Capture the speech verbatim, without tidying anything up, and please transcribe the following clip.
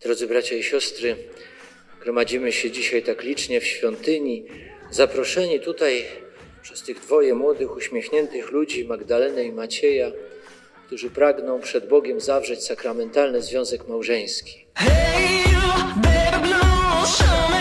Drodzy bracia i siostry, gromadzimy się dzisiaj tak licznie w świątyni, zaproszeni tutaj przez tych dwoje młodych, uśmiechniętych ludzi, Magdalenę i Macieja, którzy pragną przed Bogiem zawrzeć sakramentalny związek małżeński. Hey, you, baby, no,